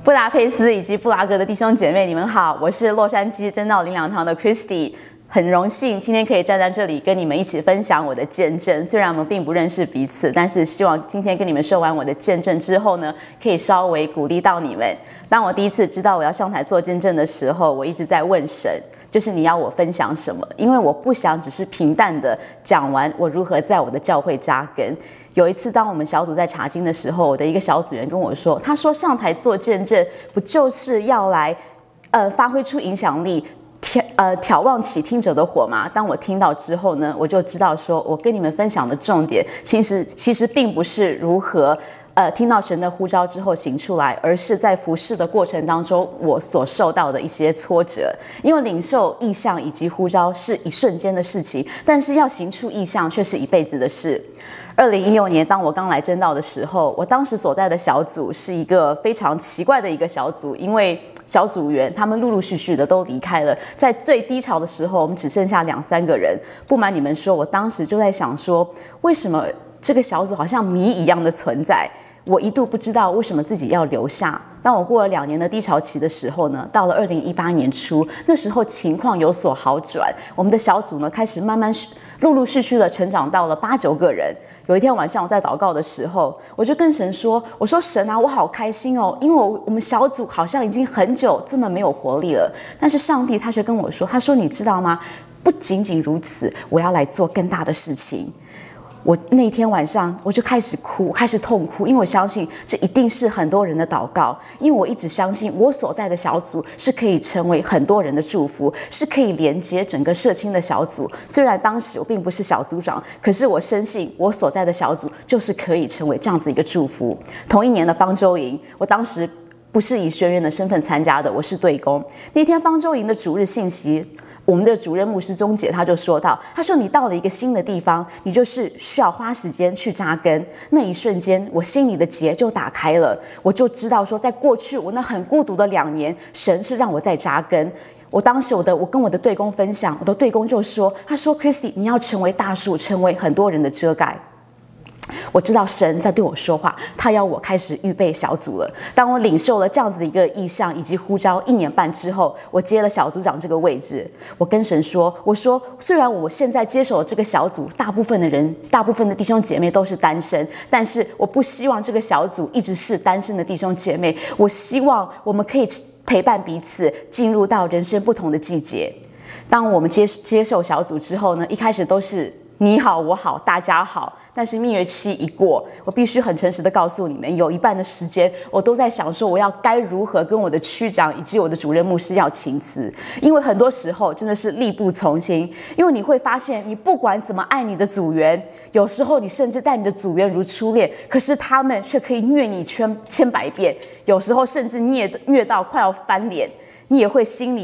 布达佩斯以及布拉格的弟兄姐妹，你们好，我是洛杉矶真道灵粮堂的 Christy， 很荣幸今天可以站在这里跟你们一起分享我的见证。虽然我们并不认识彼此，但是希望今天跟你们说完我的见证之后呢，可以稍微鼓励到你们。当我第一次知道我要上台做见证的时候，我一直在问神，就是你要我分享什么？因为我不想只是平淡的讲完我如何在我的教会扎根。有一次，当我们小组在查经的时候，我的一个小组员跟我说，他说上台做见证，不就是要来发挥出影响力，挑旺起听者的火嘛？当我听到之后呢，我就知道说，我跟你们分享的重点，其实并不是如何听到神的呼召之后行出来，而是在服事的过程当中，我所受到的一些挫折。因为领受异象以及呼召是一瞬间的事情，但是要行出异象却是一辈子的事。2016年，当我刚来真道的时候，我当时所在的小组是一个非常奇怪的一个小组，因为小组员他们陆陆续续的都离开了，在最低潮的时候，我们只剩下2-3个人。不瞒你们说，我当时就在想说，为什么这个小组好像谜一样的存在？我一度不知道为什么自己要留下。当我过了2年的低潮期的时候呢，到了2018年初，那时候情况有所好转，我们的小组呢开始慢慢陆陆续续的成长到了8-9个人。有一天晚上我在祷告的时候，我就跟神说，我说神啊，我好开心哦，因为我们小组好像已经很久这么没有活力了。但是上帝他却跟我说，他说你知道吗，不仅仅如此，我要来做更大的事情。我那天晚上我就开始哭，开始痛哭，因为我相信这一定是很多人的祷告，因为我一直相信我所在的小组是可以成为很多人的祝福，是可以连接整个社青的小组。虽然当时我并不是小组长，可是我深信我所在的小组就是可以成为这样子一个祝福。同一年的方舟营，我当时不是以学员的身份参加的，我是队工。那天方舟营的主日信息，我们的主任牧师钟姐他就说到，他说你到了一个新的地方，你就是需要花时间去扎根。那一瞬间，我心里的结就打开了，我就知道说，在过去我那很孤独的2年，神是让我在扎根。我当时我跟我的队工分享，我的队工就说，他说 Christy， 你要成为大树，成为很多人的遮盖。我知道神在对我说话，他要我开始预备小组了。当我领受了这样子的一个意向以及呼召1年半之后，我接了小组长这个位置。我跟神说，我说虽然我现在接手了这个小组，大部分的弟兄姐妹都是单身，但是我不希望这个小组一直是单身的弟兄姐妹，我希望我们可以陪伴彼此进入到人生不同的季节。当我们接受小组之后呢，一开始都是你好我好大家好，但是蜜月期一过，我必须很诚实的告诉你们，有一半的时间我都在想说，我要该如何跟我的区长以及我的主任牧师要请辞。因为很多时候真的是力不从心，因为你会发现，你不管怎么爱你的组员，有时候你甚至待你的组员如初恋，可是他们却可以虐你千百遍，有时候甚至虐到快要翻脸。你也会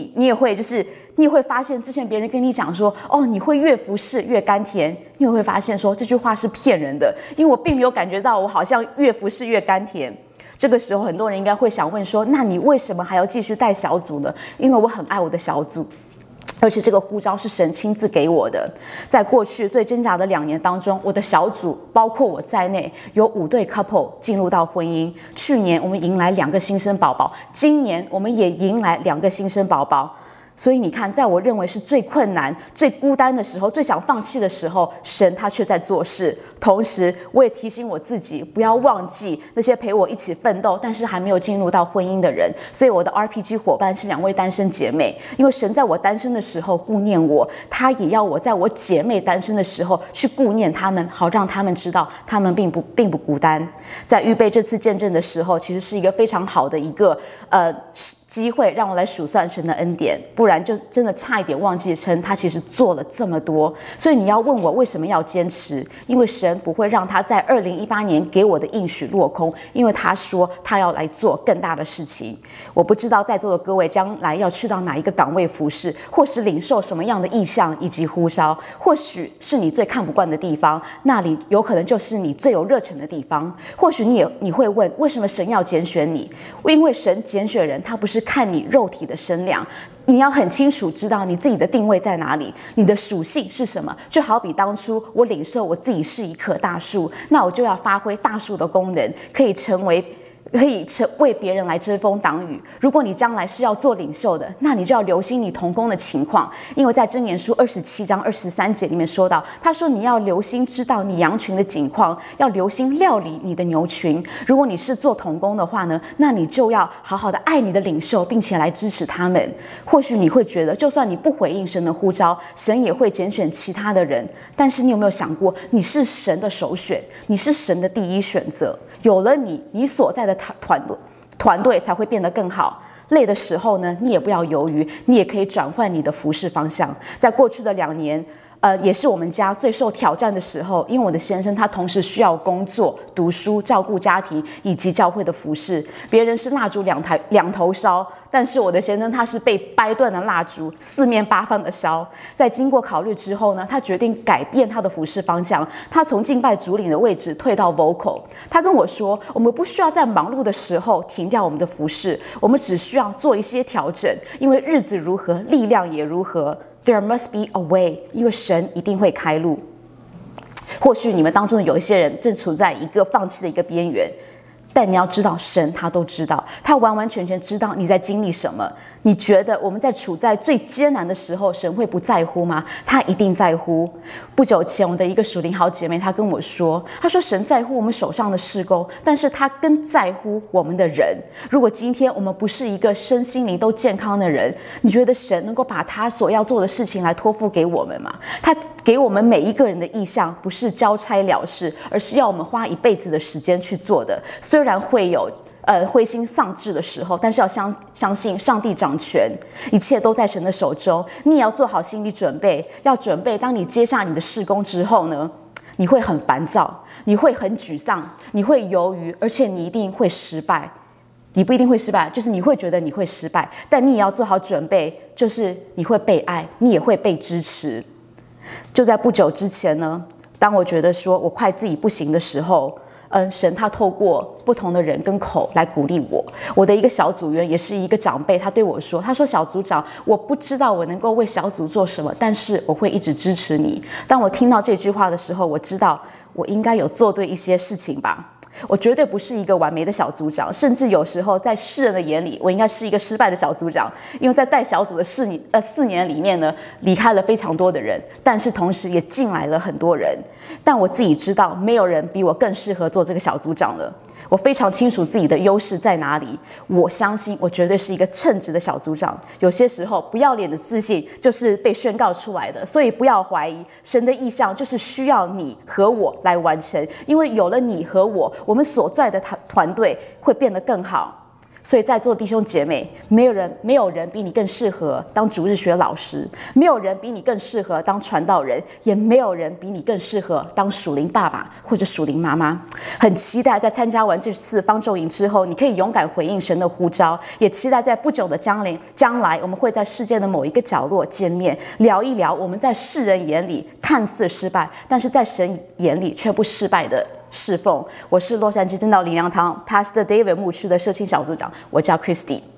发现，之前别人跟你讲说，哦，你会越服侍越甘甜，你也会发现说这句话是骗人的，因为我并没有感觉到我好像越服侍越甘甜。这个时候，很多人应该会想问说，那你为什么还要继续带小组呢？因为我很爱我的小组。而且这个呼召是神亲自给我的。在过去最挣扎的2年当中，我的小组包括我在内，有5对 couple 进入到婚姻。去年我们迎来2个新生宝宝，今年我们也迎来2个新生宝宝。所以你看，在我认为是最困难、最孤单的时候，最想放弃的时候，神他却在做事。同时，我也提醒我自己，不要忘记那些陪我一起奋斗，但是还没有进入到婚姻的人。所以我的 RPG 伙伴是2位单身姐妹，因为神在我单身的时候顾念我，他也要我在我姐妹单身的时候去顾念他们，好让他们知道他们并不孤单。在预备这次见证的时候，其实是一个非常好的一个机会，让我来数算神的恩典，不然就真的差一点忘记称他其实做了这么多。所以你要问我为什么要坚持，因为神不会让他在2018年给我的应许落空，因为他说他要来做更大的事情。我不知道在座的各位将来要去到哪一个岗位服侍，或是领受什么样的意向以及呼召，或许是你最看不惯的地方，那里有可能就是你最有热忱的地方。或许你会问，为什么神要拣选你？因为神拣选人，他不是看你肉体的身量，你要很清楚知道你自己的定位在哪里，你的属性是什么。就好比当初我领受我自己是一棵大树，那我就要发挥大树的功能，可以成为可以为别人来遮风挡雨。如果你将来是要做领袖的，那你就要留心你同工的情况，因为在箴言书27章23节里面说到，他说你要留心知道你羊群的景况，要留心料理你的牛群。如果你是做同工的话呢，那你就要好好的爱你的领袖，并且来支持他们。或许你会觉得，就算你不回应神的呼召，神也会拣选其他的人。但是你有没有想过，你是神的首选，你是神的第一选择。有了你，你所在的团队才会变得更好。累的时候呢，你也不要犹豫，你也可以转换你的服事方向。在过去的2年，也是我们家最受挑战的时候，因为我的先生他同时需要工作、读书、照顾家庭以及教会的服事。别人是蜡烛两头烧，但是我的先生他是被掰断的蜡烛，四面八方的烧。在经过考虑之后呢，他决定改变他的服事方向，他从敬拜主领的位置退到 vocal。他跟我说，我们不需要在忙碌的时候停掉我们的服事，我们只需要做一些调整，因为日子如何，力量也如何。There must be a way， 因为神一定会开路。或许你们当中有一些人正处在一个放弃的一个边缘，但你要知道，神他都知道，他完完全全知道你在经历什么。你觉得我们在处在最艰难的时候，神会不在乎吗？他一定在乎。不久前，我的一个属灵好姐妹，她跟我说，她说神在乎我们手上的事工，但是他更在乎我们的人。如果今天我们不是一个身心灵都健康的人，你觉得神能够把他所要做的事情来托付给我们吗？他给我们每一个人的意向不是交差了事，而是要我们花一辈子的时间去做的。虽然会有灰心丧志的时候，但是要相信上帝掌权，一切都在神的手中。你也要做好心理准备，要准备当你接下你的事工之后呢，你会很烦躁，你会很沮丧，你会犹豫，而且你一定会失败。你不一定会失败，就是你会觉得你会失败，但你也要做好准备，就是你会被爱，你也会被支持。就在不久之前呢，当我觉得说我快自己不行的时候，神他透过不同的人跟口来鼓励我。我的一个小组员也是一个长辈，他对我说，他说小组长，我不知道我能够为小组做什么，但是我会一直支持你。当我听到这句话的时候，我知道我应该有做对一些事情吧。我绝对不是一个完美的小组长，甚至有时候在世人的眼里，我应该是一个失败的小组长。因为在带小组的4年里面呢，离开了非常多的人，但是同时也进来了很多人。但我自己知道，没有人比我更适合做这个小组长了。我非常清楚自己的优势在哪里，我相信我绝对是一个称职的小组长。有些时候不要脸的自信就是被宣告出来的，所以不要怀疑，神的意向就是需要你和我来完成，因为有了你和我，我们所在的团队会变得更好。所以在座弟兄姐妹，没有人比你更适合当主日学老师，没有人比你更适合当传道人，也没有人比你更适合当属灵爸爸或者属灵妈妈。很期待在参加完这次方舟营之后，你可以勇敢回应神的呼召，也期待在不久的将来，我们会在世界的某一个角落见面，聊一聊我们在世人眼里看似失败，但是在神眼里却不失败的侍奉。我是洛杉矶真道灵粮堂 Pastor David 牧区的社青小组长，我叫 Christy。